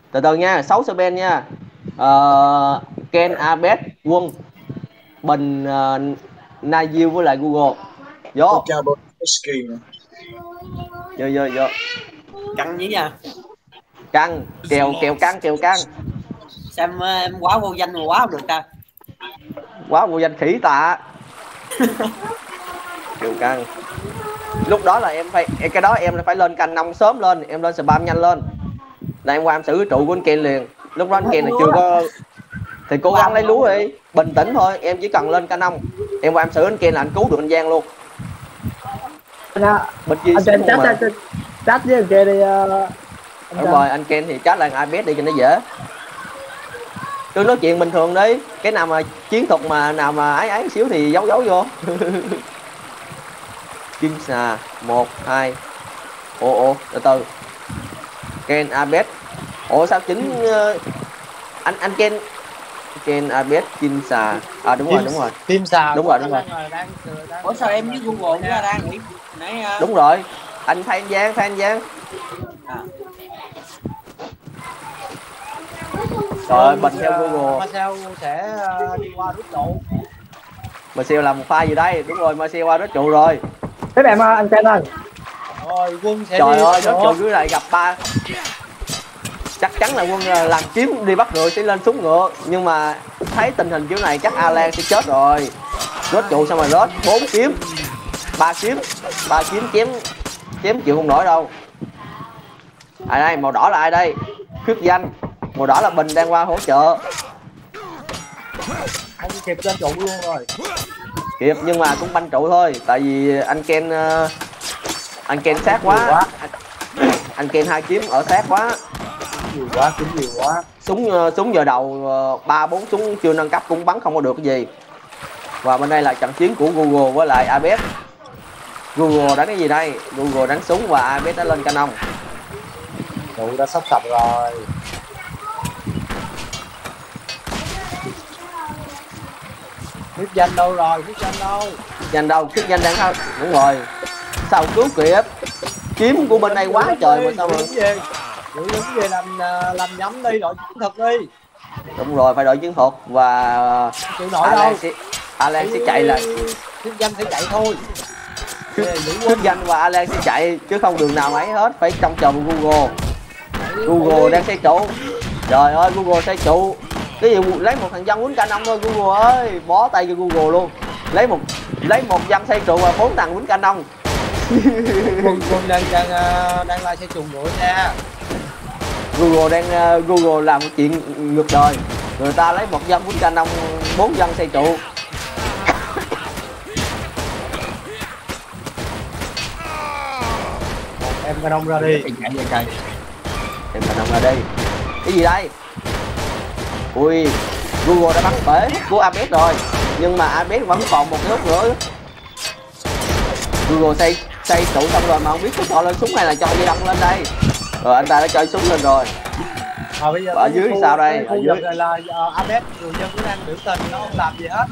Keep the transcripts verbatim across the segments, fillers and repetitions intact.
Từ từ nha, sáu sơ ben nha. Ờ, Ken, Abed, Quân, Bình, uh, Naiêu với lại Google. Tôi Vô. chào bro screen. Vô vô vô. Căng nhí nha. Căng, kèo kèo căng kèo căng. Sao em, em quá vô danh mà quá không được ta. Quá vô danh khỉ tạ. Kèo căng. Lúc đó là em phải cái đó em phải lên canh nông sớm lên, em lên spam nhanh lên. Là em qua em xử cái trụ của anh Ken liền. Lúc đó anh Ken này chưa có thì cố gắng lấy lúa đi, bình tĩnh thôi, em chỉ cần lên canh nông. Em qua em xử anh Ken là anh cứu được anh Giang luôn. Bên kia anh chat chat với anh kia đi. Uh, Đúng rồi, anh Ken thì chat là ai biết đi cho nó dễ. Cứ nói chuyện bình thường đi, cái nào mà chiến thuật mà nào mà ấy ấy xíu thì giấu giấu vô. Kim xà một hai. Ồ ồ từ từ. Ken Abed. Ủa sao chính uh, anh anh Ken Ken Abed Kim xà. À đúng rồi đúng rồi. Kim xà. Đúng rồi đúng rồi. Ủa sao em với Google ra đang nghĩ nãy uh... Đúng rồi. Anh Phan Giang, Phan Giang. À. Rồi Bình theo Google. Marcel sẽ đi qua rút trụ. Marcel làm một pha gì đây? Đúng rồi, Marcel qua rút trụ rồi. Thế em anh Ken ơi. Rồi Quân sẽ Trời đi ơi, rút trụ dưới này gặp ba. Chắc chắn là Quân làm kiếm đi bắt ngựa sẽ lên xuống ngựa. Nhưng mà thấy tình hình kiểu này chắc Alan sẽ chết rồi. Rút trụ xong rồi rớt bốn kiếm. ba kiếm, ba kiếm chém chém chịu không nổi đâu. Ai đây, màu đỏ là ai đây? Khước danh. Màu đỏ là Bình đang qua hỗ trợ. Anh kịp lên trụ luôn rồi. Kịp nhưng mà cũng banh trụ thôi. Tại vì anh Ken uh, anh Ken sát quá. quá. Anh Ken hai kiếm ở sát quá. Nhiều quá, kiếm nhiều quá. Súng uh, súng giờ đầu ba uh, bốn súng chưa nâng cấp cũng bắn không có được cái gì. Và bên đây là trận chiến của Google với lại Abed. Google đánh cái gì đây? Google đánh súng và Abed đã lên canon. Trụ đã sắp sập rồi. Khiết danh đâu rồi? Khiết danh đâu? Danh đâu? Khiết danh đang không? Đúng rồi. Sao cứu kịp? Kiếm của bên đây quá trời mà sao mà về. Giữ đứng về làm làm nhắm đi, đội chiến thuật đi. Đúng rồi, phải đội chiến thuật và chịu nổi đâu. Sẽ, Alan sẽ chạy là Khiết danh sẽ chạy thôi. Khiết danh và Alan sẽ chạy chứ không đường nào ấy hết, phải trông chờ Google. Google đang xây trụ. Trời ơi, Google xây trụ. Cái gì lấy một thằng dân quýnh canon thôi Google ơi, bó tay cho Google luôn. Lấy một lấy một dân xây trụ và bốn thằng quýnh canon. Quân quân đang đang đang lai xây trụ nữa nha. Google đang uh, Google làm một chuyện ngược đời. Người ta lấy một dân quýnh canon, bốn dân xây trụ. Em canon ra đi. Em canon ra đi. Cái gì đây? Ui, Google đã bắn bể của Abed rồi. Nhưng mà Abed vẫn còn một cái hút nữa. Google xây xây trụ xong rồi mà không biết có cho lên súng hay là cho dây đông lên đây. Rồi anh ta đã cho súng lên rồi. À, bây giờ ở dưới khu, sao đây? Ở dưới là, là uh, Abed người dân cũng đang biểu tình, nó không làm gì hết.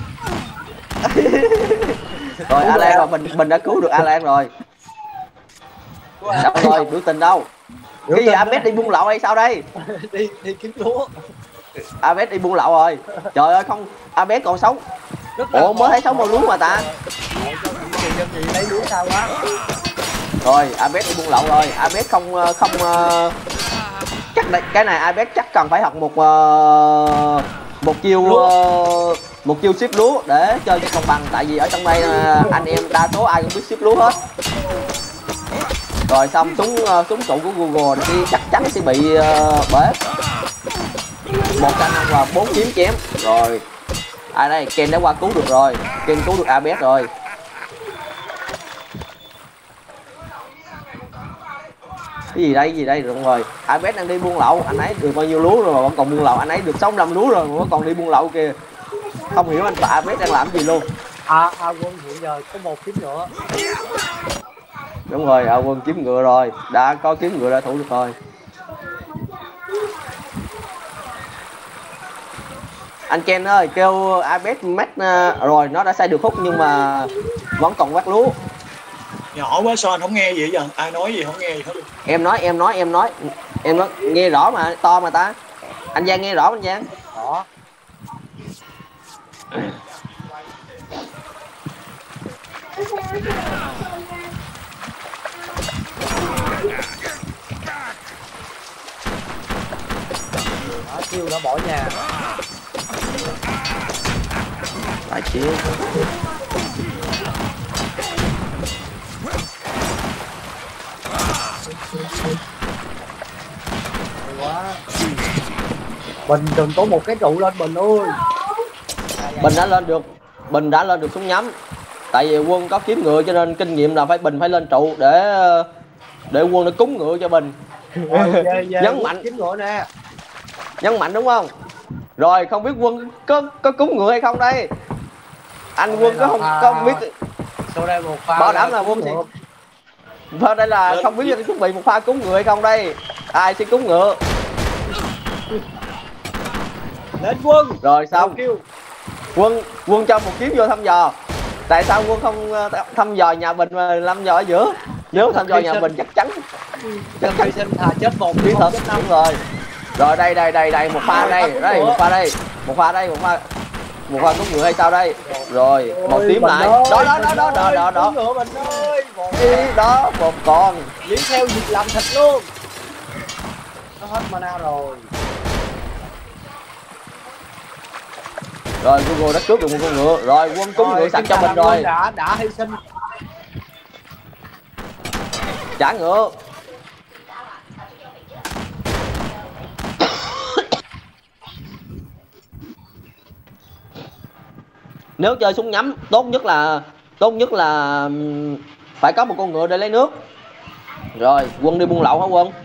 Rồi Alan rồi, mình mình đã cứu được Alan rồi. Đâu rồi, biểu tình đâu? Biểu cái gì Abed đi buôn lậu hay sao đây? đi đi kiếm lúa. Abed đi buôn lậu rồi. Trời ơi không, Abed còn sống. Ủa mới thấy sống bao lúa mà ta. Lấy lúa sao quá. Rồi Abed đi buôn lậu rồi. Abed không không chắc đây, cái này Abed chắc cần phải học một uh, một chiêu uh, một chiêu ship lúa để chơi cho công bằng. Tại vì ở trong đây uh, anh em đa số ai cũng biết ship lúa hết. Rồi xong súng uh, súng trụ của Google thì chắc chắn sẽ bị uh, bể. Một canon và bốn kiếm chém. Rồi ai đây? Ken đã qua cứu được rồi. Ken cứu được Abed rồi. Cái gì đây? Cái gì đây? Đúng rồi. Abed đang đi buôn lậu. Anh ấy được bao nhiêu lúa rồi mà vẫn còn buôn lậu. Anh ấy được sáu mươi lăm lúa rồi mà vẫn còn đi buôn lậu kia. Không hiểu anh và Abed đang làm gì luôn. À, à Quân hiện giờ có một kiếm ngựa. Đúng rồi, à, Quân kiếm ngựa rồi. Đã có kiếm ngựa đã thủ được rồi. Anh Ken ơi, kêu Abed mất uh, rồi, nó đã xây được khúc nhưng mà vẫn còn quát lúa. Nhỏ quá sao anh không nghe gì vậy? Ai nói gì không nghe gì hết. Em nói, em nói, em nói. Em nó nghe rõ mà, to mà ta. Anh Giang nghe rõ anh Giang. Đó. Đó, chiêu đã bỏ nhà. Phải chiêu. Quá. Bình đừng có một cái trụ lên Bình ơi. Bình đã lên được, Bình đã lên được súng nhắm. Tại vì Quân có kiếm ngựa cho nên kinh nghiệm là phải Bình phải lên trụ để để Quân nó cúng ngựa cho Bình. Rồi, về, về, Nhấn mạnh kiếm ngựa nè. Nhấn mạnh đúng không? Rồi không biết Quân có có cúng ngựa hay không đây? Anh Sau Quân có không pha... có biết. Sau đây một pha bảo đảm là Quân ngựa. Thôi đây là không biết chuẩn bị một pha cúng ngựa hay không đây. Ai sẽ cúng ngựa? Lên Quân. Rồi xong. Quân Quân cho một kiếm vô thăm dò. Tại sao Quân không thăm dò nhà Bình mà thăm dò ở giữa? Nếu thăm dò nhà Bình chắc chắn chắc chắn sinh thà chết một bí thật. Đúng rồi. Rồi đây đây đây đây một pha đây, đây một pha đây, một pha đây, một pha một pha cúng ngựa hay sao đây? Rồi một tím lại. Đó đó đó đó đó đó đó. Đó một con. Đi theo việc làm thịt luôn. Nó hết mana rồi. Rồi Google đã cướp được một con ngựa. Rồi Quân cúng ngựa sạch cho mình rồi. Đã đã hy sinh. Trả ngựa. Nếu chơi súng nhắm tốt nhất là tốt nhất là phải có một con ngựa để lấy nước. Rồi Quân đi buôn lậu hả Quân?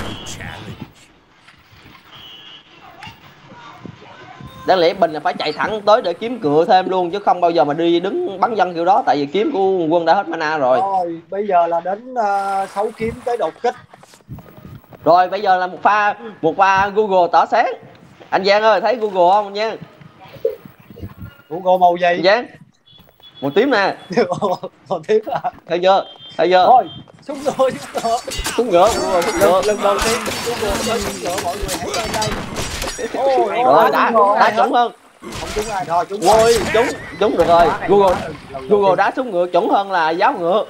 Đáng lẽ Bình là phải chạy thẳng tới để kiếm ngựa thêm luôn, chứ không bao giờ mà đi đứng bắn dân kiểu đó. Tại vì kiếm của Quân đã hết mana rồi. Rồi bây giờ là đến uh, sáu kiếm tới đột kích. Rồi bây giờ là một pha một pha Google tỏ sáng. Anh Giang ơi thấy Google không anh Giang? Google màu gì? Anh Giang màu tím nè. Màu tím à? Thấy chưa? Thấy chưa? Thôi súng ngựa súng ngựa súng ngựa Google súng ngựa. Lần đầu tiên Google chơi súng ngựa, mọi người hãy lên đây. Ôi, rồi đã đã chuẩn hơn. Không trúng ai thôi, trúng ôi trúng trúng được rồi. Google Google đá súng ngựa chuẩn hơn là giáo ngựa.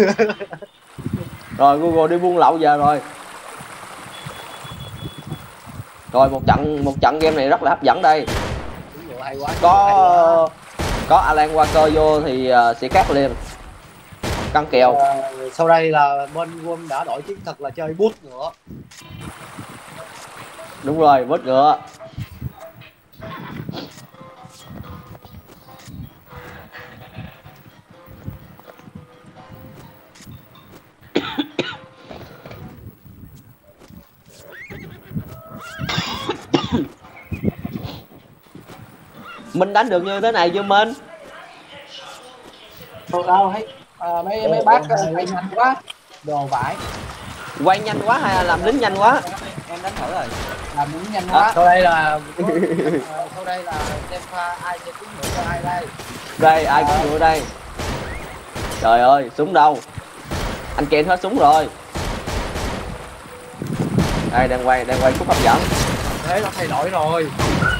Rồi Google đi buôn lậu giờ rồi. Rồi một trận một trận game này rất là hấp dẫn đây. Hay quá, có có Alan Walker vô thì uh, sẽ khác liền. Căng kèo. Uh, sau đây là bên Quân đã đổi chiến thuật là chơi bút ngựa. Đúng rồi, bút ngựa. Mình đánh được như thế này chưa Minh? Thôi đâu thấy à, mấy mấy bác quay nhanh quá. Đồ vải. Quay nhanh quá hay là làm lính nhanh quá? Em đánh thử rồi. Làm lính nhanh À, quá. sau đây là sau đây là xem pha ai sẽ cúng ngựa cho ai đây. Đây ai cúng ngựa đây? Trời ơi, súng đâu? Anh Ken hết súng rồi. Đây đang quay đang quay khúc hấp dẫn. Thế nó thay đổi rồi.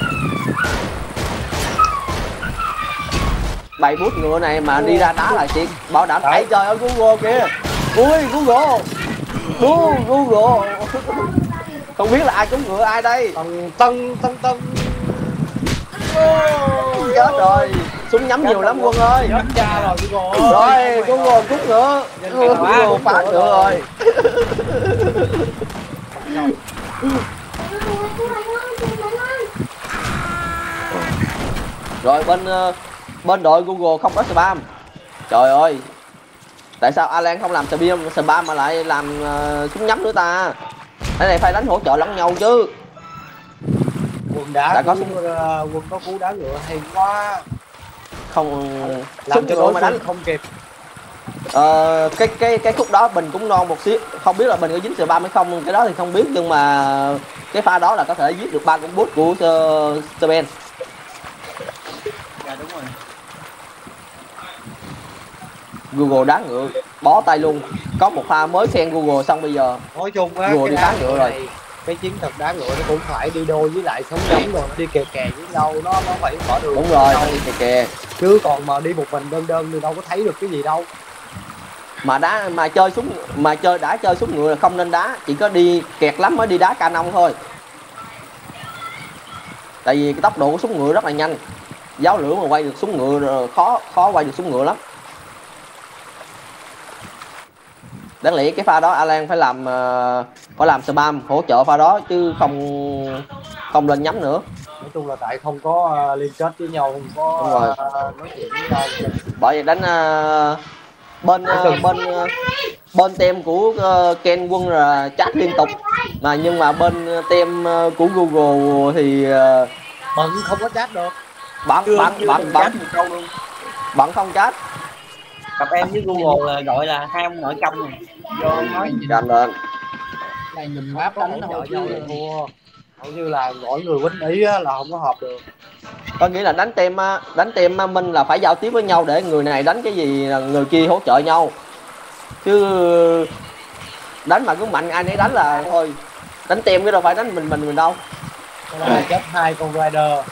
Bày bút ngựa này mà đi ra đá là chị bảo đảm. Ấy trời ơi Google kìa. Ui Google. Google Google. Không biết là ai cúng ngựa ai đây. Tân tân tân tân. Chết rồi. Súng nhắm nhiều lắm Quân ơi. Chết cha rồi Google. Rồi Google cúng ngựa. Google phá ngựa rồi. Rồi bên bên đội Google không có spam. Trời ơi. Tại sao Alan không làm spam spam mà lại làm uh, súng nhắm nữa ta? Cái này phải đánh hỗ trợ lẫn nhau chứ. Quân đá đã có cú, uh, Quân có cú đá ngựa hay quá. Không làm cho đối mà đánh không kịp. Ờ, cái cái cái khúc đó Bình cũng non một xíu, không biết là Bình có dính spam hay không, cái đó thì không biết, nhưng mà cái pha đó là có thể giết được ba con bot của Serben. Dạ đúng rồi. Google đá ngựa bó tay luôn. Có một pha mới khen Google xong bây giờ Nói chung á, Google đi phá ngựa rồi. cái chiến thuật đá ngựa nó cũng phải đi đôi với lại súng ngắm rồi đi kè kè với nhau, nó nó phải mở đường. Đúng rồi, nó đi kè kè. Chứ còn mà đi một mình đơn đơn thì đâu có thấy được cái gì đâu. Mà đá mà chơi súng mà chơi đã chơi súng ngựa là không nên đá, chỉ có đi kẹt lắm mới đi đá canon thôi. Tại vì cái tốc độ của súng ngựa rất là nhanh. Giáo lửa mà quay được súng ngựa khó khó quay được súng ngựa lắm. Đáng lẽ cái pha đó Alan phải làm uh, phải làm spam hỗ trợ pha đó chứ không không lên nhắm nữa. Nói chung là tại không có uh, liên kết với nhau, không có Đúng rồi. uh, nói chuyện với nhau. Bởi vì đánh uh, bên uh, bên uh, bên team của uh, Ken Quân là chat liên tục, mà nhưng mà bên team uh, của Google thì uh, bận không có chat được. Bận bận bận bận câu luôn. Bận không chat. Cặp em với Google là gọi là hai ông nội công rồi. Vô nói Làm lên. này nhìn map Có đánh hỗ thôi trợ nhau chứ. là thua. Hầu như là mỗi người quýnh ý á, là không có hợp được. Có nghĩa là đánh team đánh team Minh là phải giao tiếp với nhau để người này đánh cái gì là người kia hỗ trợ nhau. Chứ đánh mà cứ mạnh ai nấy đánh là thôi. Đánh team cái đâu phải đánh mình mình mình đâu. Cái này chết hai con rider.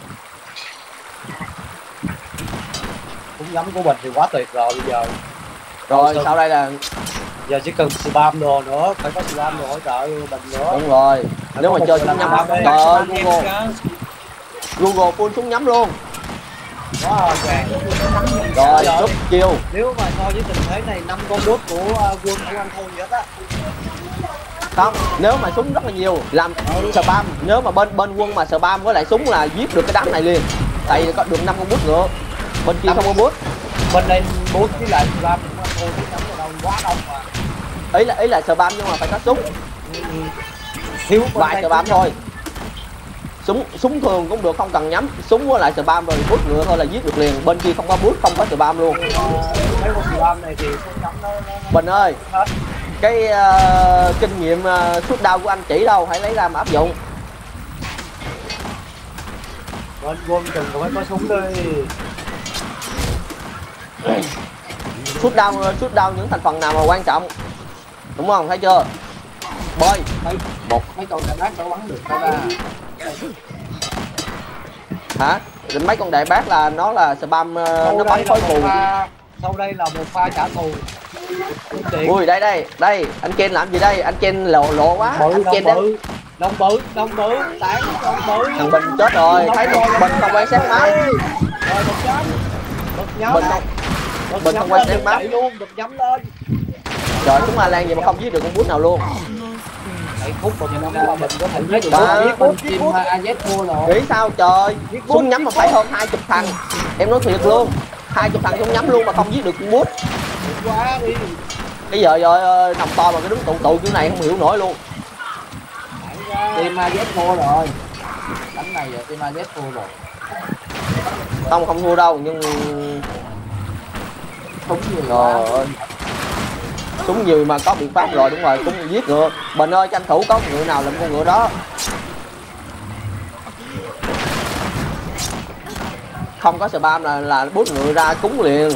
Súng ngắm của mình thì quá tuyệt rồi bây giờ. Rồi Sau, sau đây là giờ chỉ cần spam đồ nữa, phải có spam đồ hỗ trợ mình nữa. đúng rồi. Phải Nếu mà chơi súng nhắm, trời ơi Google Google full súng nhắm luôn. Quá vàng. Rồi rút chiêu. Nếu mà so với tình thế này năm con bút của uh, quân không ăn thua gì hết á. Không, nếu mà súng rất là nhiều làm spam, nếu mà bên bên quân mà spam với lại súng là giết được cái đám này liền. Tại vì có được năm con bút nữa. Bên kia không có bút. Bên đây bút với lại spam cũng ăn thua chứ nắm vào đâu quá đông mà. Ý là ý là spam nhưng mà phải có súng. Thiếu Vài spam thôi. Súng súng thường cũng được, không cần nhắm, súng với lại spam rồi bút ngựa thôi là giết được liền. Bên kia không có bút, không có spam luôn. Mấy con spam này thì súng ngắm nó, nó... Bình ơi, hết. cái uh, kinh nghiệm uh, shoot down của anh chỉ đâu, hãy lấy ra mà áp dụng. Bên quân chừng cũng phải có súng đi. Shoot down, shoot down những thành phần nào mà quan trọng, đúng không? Thấy chưa? Bơi Một mấy con đại bác đâu bắn được đâu ra. hả? Mấy con đại bác là nó là spam, uh, nó bắn khói mù. Sau đây là một pha trả thù. Ui đây đây đây, anh Ken làm gì đây? Anh Ken lộ lộ quá. Bự, Anh Ken đông bự, đông bự, đông bự, tán đông bự. thằng Bình chết rồi, thấy được Bình không quan sát máy. Rồi một nhắm, một nhắm. Bình không Bình không quan sát máy luôn, một nhắm lên. Trời, chúng Alan gì mà không giết được con bút nào luôn. Bảy phút một nhắm là mình có thể giết được. Đó. Giết bút, giết Team bút. a zét thua rồi. Nghĩ sao trời, súng nhắm mà phải hơn hai chục thằng. Em nói thiệt luôn, hai chục thằng súng nhắm luôn mà không giết được con bút. Quá đi. Bây giờ rồi nằm to mà cái đứng tụ tụ kiểu này không hiểu nổi luôn. Team a zét thua rồi. Đánh này rồi team a zét thua rồi. Không không thua đâu nhưng Đúng nhiều trời quá. ơi, súng nhiều mà có biện pháp rồi. Đúng rồi, súng giết ngựa. Bình ơi, tranh thủ có ngựa nào làm con ngựa đó. Không có spam là là bút ngựa ra cúng liền.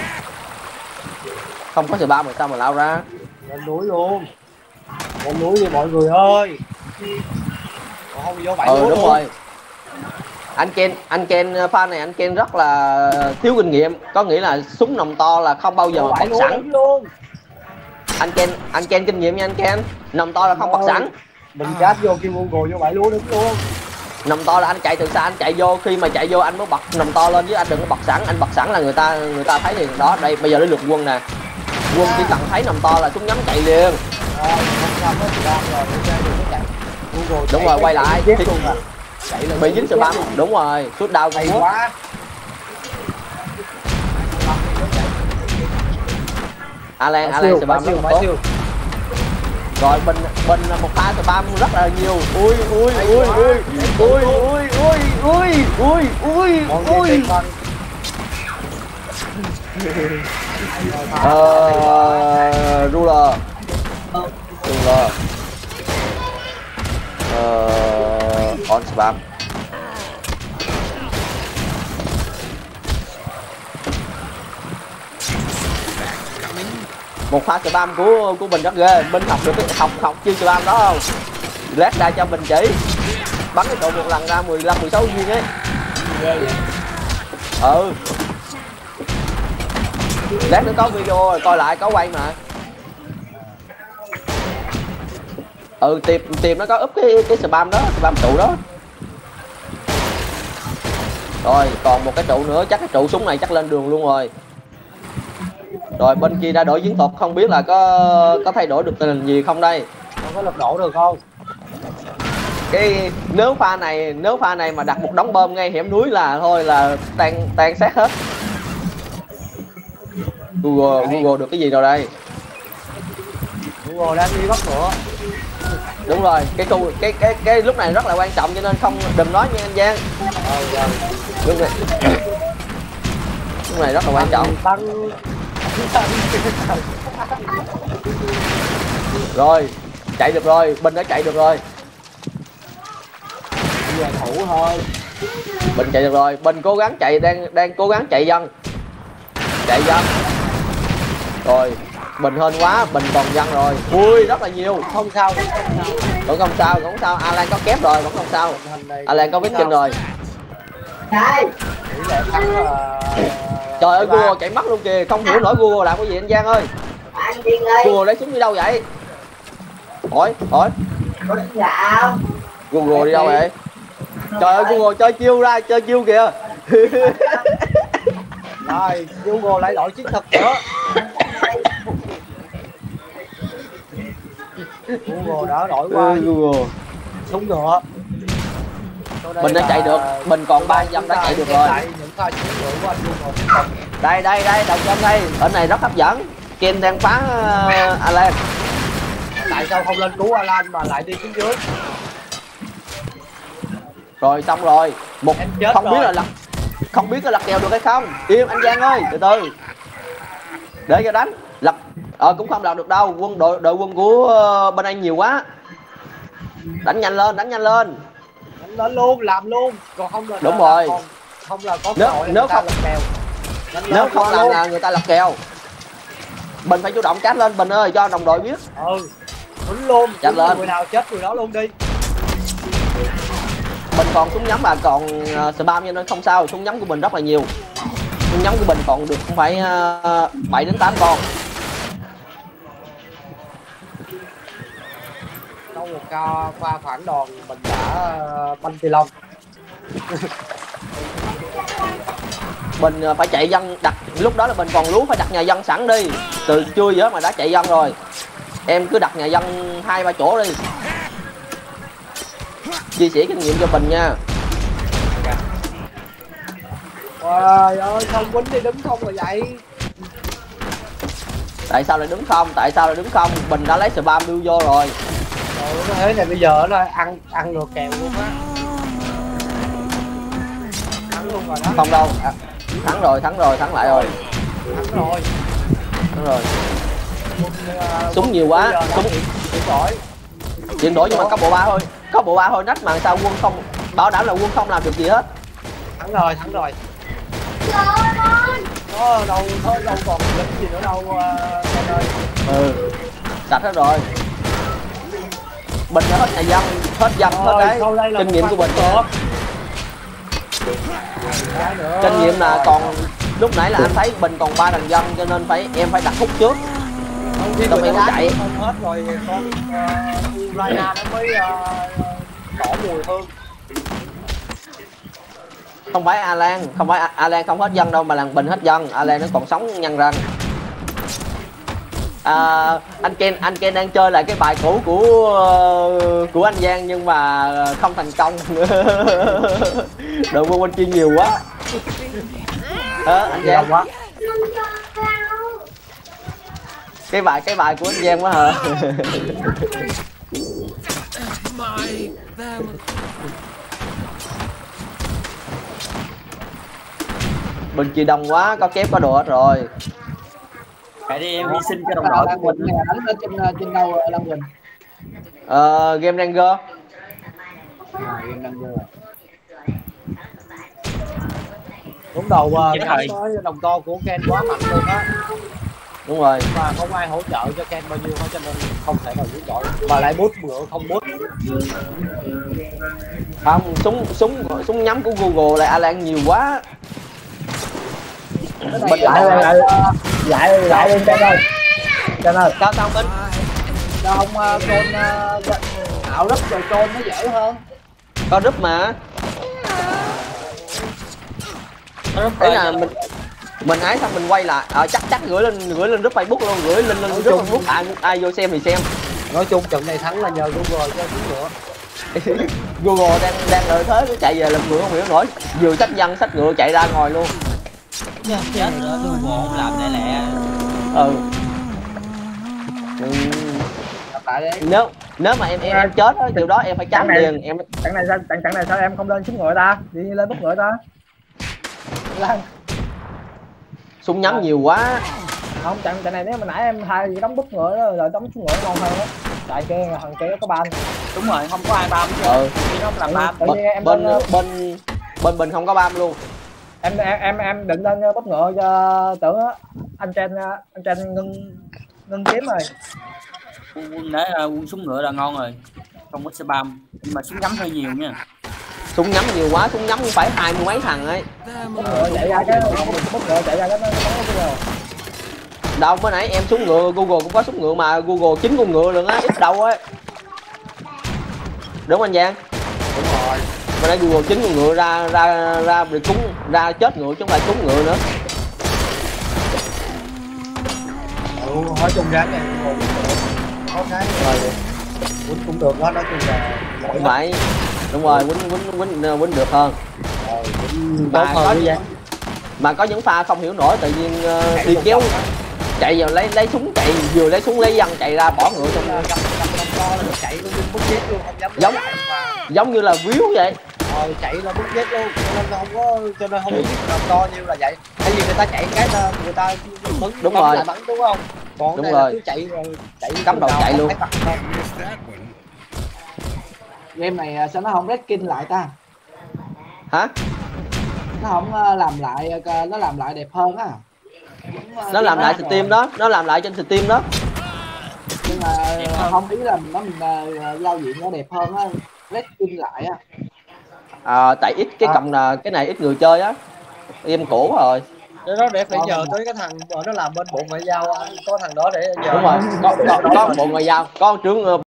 Không có spam rồi sao mà lao ra. Lên núi luôn. Lên núi đi mọi người ơi. Còn không vô bãi Ừ núi đúng luôn. rồi. Anh Ken anh Ken pha này anh Ken rất là thiếu kinh nghiệm, có nghĩa là súng nòng to là không bao giờ mà bật sẵn. Luôn. Anh Ken anh Ken kinh nghiệm nha anh Ken, nòng to là không bật sẵn. Mình chat vô kêu Google vô bãi lúa đứng luôn. Nòng to là anh chạy từ xa, anh chạy vô, khi mà chạy vô anh mới bật nòng to lên, chứ anh đừng có bật sẵn. Anh bật sẵn là người ta người ta thấy liền đó. Đây bây giờ đến lượt quân nè. Quân chỉ cần thấy nòng to là súng nhắm chạy liền. Rồi, không sao hết rồi, rồi chơi được cái chạy. Google Đúng rồi, quay lại giết luôn à. Chạy lên bị dính spam. Đúng rồi, shoot down hay của quá. Alan Mãi Alan siêu, spam mãi siêu, rất là mãi tốt. siêu. Rồi Bình Bình là một pha spam rất là nhiều. Ui ui ui ui ui ui ui ui ui ui ui. Ờ ruler. Ruler. Ờ on spam. Một pha spam của của Bình rất ghê. Bình học được cái học học chiêu spam đó không? Lát ra cho mình chỉ bắn cái trụ một lần ra mười lăm mười sáu viên ấy. Ừ, lát nữa có video rồi coi lại, có quay mà. Ừ, tìm tìm nó có up cái cái spam đó, spam trụ đó. Rồi còn một cái trụ nữa, chắc cái trụ súng này chắc lên đường luôn rồi. Rồi bên kia đã đổi chiến thuật, không biết là có có thay đổi được tình hình gì không đây. Không có lật đổ được không? Cái nếu pha này nếu pha này mà đặt một đống bom ngay hẻm núi là thôi là tan tan xác hết. Google Google được cái gì rồi đây? Google đang đi bắt nữa. Đúng rồi, cái khu cái cái cái lúc này rất là quan trọng cho nên không đừng nói nha anh Giang. Ờ, dạ. Lúc này lúc này rất là quan trọng. Tăng Rồi chạy được rồi, Bình đã chạy được rồi. bây giờ thủ thôi. Bình chạy được rồi, Bình cố gắng chạy, đang đang cố gắng chạy dân, chạy dân. Rồi Bình hên quá, Bình còn dân rồi. Ui rất là nhiều. Không sao, không sao. Vẫn không sao, vẫn không sao. Alan có kép rồi, vẫn không sao. Alan có viết trên rồi. Tỷ lệ thắng là... Trời ơi Google chạy mất luôn kìa, không hiểu nổi Google làm cái gì anh Giang ơi. Google lấy súng đi đâu vậy? Hỏi, hỏi. Google đi đâu vậy? Trời ơi Google chơi chiêu ra, chơi chiêu kìa. Rồi, Google lại đổi chiến thuật nữa. Google đã đổi qua Ừ, Google. súng ngựa. Bình đã chạy được, Bình còn ba dăm đã chạy được rồi. Những pha súng ngựa của anh Google. Đây đây đây, đầu trên đây, ở này rất hấp dẫn. Ken đang phá uh, Alan. Tại sao không lên cứu Alan mà lại đi xuống dưới? Rồi xong rồi. Một Em chết không rồi. biết là lật không biết là lật kèo được hay không. Im anh Giang ơi, từ từ. Để cho đánh. Lật ờ cũng không làm được đâu, quân đội đội quân của uh, bên anh nhiều quá. Đánh nhanh lên, đánh nhanh lên. Đánh lên luôn, làm luôn. Còn không là Đúng là, rồi. Còn, không là có Nếu- cơ hội là nếu người ta không- lật kèo. Đánh Nếu lên, không qua làm luôn. là người ta lật kèo. Bình phải chủ động cát lên Bình ơi, cho đồng đội biết. Ừ, đánh luôn. Chạy lên. Người nào chết người đó luôn đi. Bình còn súng nhắm mà còn uh, spam cho nên không sao, súng nhắm của Bình rất là nhiều. Súng nhắm của Bình còn được không phải uh, bảy đến tám con. Sau một ca pha phản đòn mình đã uh, banh tì lông. Bình uh, phải chạy dân đặt, lúc đó là Bình còn lú phải đặt nhà dân sẵn đi. Từ chưa giờ mà đã chạy dân rồi. Em cứ đặt nhà dân hai ba chỗ đi. Chia sẻ kinh nghiệm cho Bình nha. Trời ơi, không quýnh đi đứng không rồi vậy. Tại sao lại đứng không? Tại sao lại đứng không? Bình đã lấy spam đưa vô rồi. Trời ơi, cái thế này bây giờ nó ăn ăn ngược kèo luôn á. Thắng luôn rồi đó. Không đâu. À, thắng rồi, thắng rồi, thắng lại rồi. Thắng rồi. Thắng rồi. Quân, uh, Súng nhiều quá, súng chuyển đổi. chuyển đổi nhưng mà có bộ ba thôi. Có bộ ba thôi, nách mà sao quân không bảo đảm là quân không làm được gì hết. Thắng rồi, thắng rồi. Nó đâu thôi đâu còn lính gì nữa đâu uh, ơi. Ừ. Sạch hết rồi. Bình đã hết nhà dân, hết dân hết đấy. Kinh nghiệm của Bình nha. Kinh nghiệm là còn lúc nãy là anh thấy Bình còn ba thằng dân cho nên phải em phải đặt hút trước. Tụi em có chạy. Không hết rồi con uh, Ukraine nó mới uh, tỏ mùi hương. Không phải Alan, không phải Alan không hết dân đâu mà là Bình hết dân. Alan nó còn sống nhăn răng. À, anh Ken anh Ken đang chơi lại cái bài cũ của uh, của anh Giang nhưng mà không thành công. Đội quân bên kia nhiều quá. À, anh Giang quá. cái bài cái bài của anh Giang quá hả? Bên kia đông quá, có kép có đồ hết rồi. Hãy đi em hy sinh cho đồng đội của mình. Đánh lên trên trên đâu Long Quỳnh? Ờ, game Ranger. À, em đang vô. Đúng đầu uh, Chết rồi. cái đồng to của Ken quá mạnh luôn á. Đúng rồi. Mà không ai hỗ trợ cho Ken bao nhiêu hết cho nên không thể nào giữ nổi. Mà lại bút ngựa không bút. Không, súng súng súng nhắm của Google lại Alan nhiều quá. Mình lại lại lại lại lên Ken ơi. Ken ơi. Sao sao Minh? Sao không uh, con uh, ảo đất rồi con nó dễ hơn. Có rúp mà. Thế là mình mình ấy xong mình quay lại à, chắc chắc gửi lên gửi lên group Facebook luôn, gửi lên lên group Facebook ai ai vô xem thì xem. Nói chung trận này thắng là nhờ Google cho chúng nữa. Google đang đang lợi thế nó chạy về làm ngựa không hiểu nổi, vừa sách văn sách ngựa chạy ra ngồi luôn. Chết chết rồi đó, không làm lẹ lẹ. Ừ. ừ. Nếu nếu mà em em, em chết á, điều đó em phải trắng liền em. Trận này sao trận trận này sao em không lên súng ngựa ta? Đi lên bút ngựa ta. Lên. Súng nhắm nhiều quá. Không trận trận này nếu mà nãy em hai đóng bút ngựa đó rồi đóng súng ngựa ngon hơn đó. Tại kia thằng kia có ban. Đúng rồi, không có ai bam chứ. Ừ. Nó không làm bam. Tự nhiên em bên lên, bên bên mình không có bam luôn. em em em em định lên bút ngựa cho tưởng anh trên anh trên ngưng ngưng kiếm rồi. Quân để quân súng ngựa là ngon rồi, không có xe bam, nhưng mà súng nhắm hơi nhiều nha. Súng nhắm nhiều quá, súng nhắm phải hai mươi mấy thằng ấy. Bút ngựa chạy ra cái bút ngựa chạy ra cái nó nó cái rồi. Đâu mới nãy em súng ngựa Google cũng có súng ngựa mà Google chín con ngựa luôn á, ít đâu á. Đúng anh Giang? Đúng rồi. Mà nãy Google chín con ngựa ra ra ra bị cúng ra chết ngựa chứ không phải cúng ngựa nữa. Ừ, nói chung ra cái có cái rồi quýnh cũng được đó, nói chung là Không phải. Đúng rồi, quýnh quýnh quýnh quýnh được hơn. Rồi quýnh Mà tốt hơn có, mà có những pha không hiểu nổi tự nhiên uh, đi kéo chạy vào lấy lấy súng chạy vừa lấy súng lấy văn chạy ra bỏ ngựa trong cầm cầm cầm to là chạy luôn bút chết luôn không dám giống giống như là víu vậy. Rồi chạy là bút chết luôn cho nên không có cho nên không biết cầm to nhiêu là vậy. Tại vì người ta chạy cái ta người ta bắn đúng rồi bắn đúng không? Còn đúng đây rồi. là cứ chạy rồi chạy cắm đầu chạy luôn. Game này sao nó không red skin lại ta? Hả? Nó không làm lại, nó làm lại đẹp hơn á. Nó làm lại Steam đó, nó làm lại trên Steam đó. Nhưng mà không ý là nó mình giao diện nó đẹp hơn á, red skin lại á. À, tại ít cái cộng là cái này ít người chơi á, game cũ rồi. Cái đó để phải nhờ tới cái thằng nó làm bên bộ ngoại giao, có thằng đó để nhờ. Đúng rồi, có có, có bộ ngoại giao, có trưởng